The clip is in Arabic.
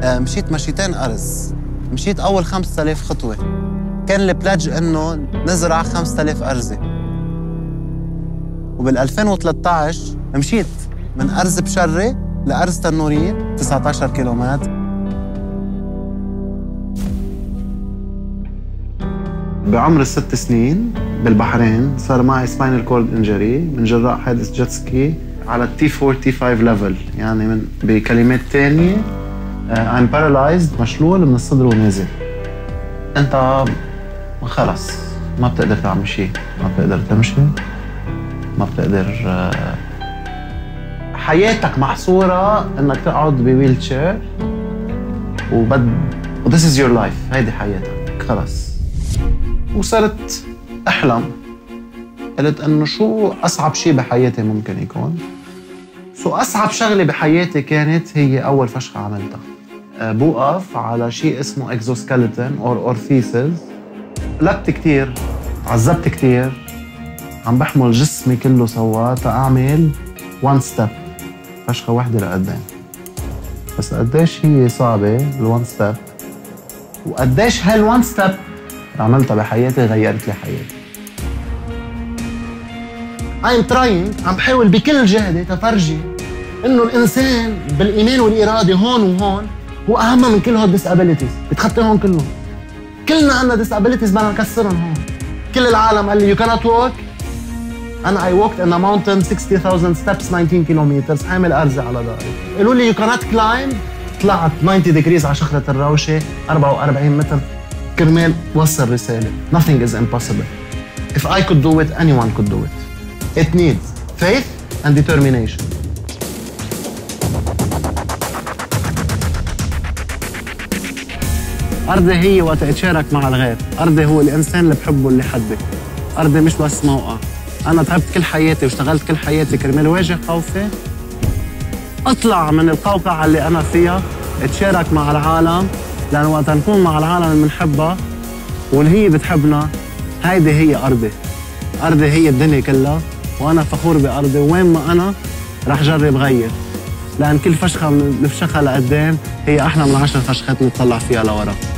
مشيت مشيتين أرز. مشيت أول 5000 خطوة. كان البلاج إنه نزرع 5000 أرزة. وبال 2013 مشيت من أرز بشرة لأرز تنورية 19 كيلومتر. بعمر ال6 سنين بالبحرين صار معي سباينال كورد انجري من جراء حادث جيت سكي على التي 4 تي 5 ليفل، يعني من بكلمات تانية I'm paralyzed، مشلول من الصدر ونازل. انت خلص ما بتقدر تعمل شيء، ما بتقدر تمشي، ما بتقدر حياتك محصورة انك تقعد بويل تشير This is your life، هيدي حياتك خلص. وصرت احلم، قلت انه شو اصعب شيء بحياتي ممكن يكون. اصعب شغله بحياتي كانت هي اول فشخه عملتها. بوقف على شيء اسمه اكزوسكيلتون اور اورثيسز. لبت كثير، عذبت كثير، عم بحمل جسمي كله سوا تاعمل 1 ستيب، فشخه وحده لقدام. بس قديش هي صعبه ال1 ستيب، وقديش هال1 ستيب عملتها بحياتي غيرت لي حياتي. I'm trying، عم بحاول بكل جهدي تفرجي انه الانسان بالايمان والاراده هون وهون هو اهم من كل هول الديسابيلتيز، بتخطيهم كلهم. كلنا عندنا ديسابيلتيز بدنا نكسرهم هون. كل العالم قال لي you cannot walk، انا I walked in a mountain 60,000 steps 19 كيلومتر حامل ارزه على ظهري. قالوا لي you cannot climb، طلعت 90 ديجريز على شخرة الروشه 44 متر كرمال وصل رساله nothing is impossible. If I could do it anyone could do it. It needs faith and determination. أرضي هي وقت اتشارك مع الغير، أرضي هو الإنسان اللي بحبه اللي حدك، أرضي مش بس موقع. أنا تعبت كل حياتي واشتغلت كل حياتي كرمال واجه خوفي، أطلع من القوقعة اللي أنا فيها، اتشارك مع العالم، لأن وقت نكون مع العالم اللي بنحبها واللي هي بتحبنا، هيدي هي أرضي. أرضي هي الدنيا كلها، وأنا فخور بأرضي، وين ما أنا رح جرب غير، لأن كل فشخة بنفشخها لقدام هي أحلى من 10 فشخات نطلع فيها لورا.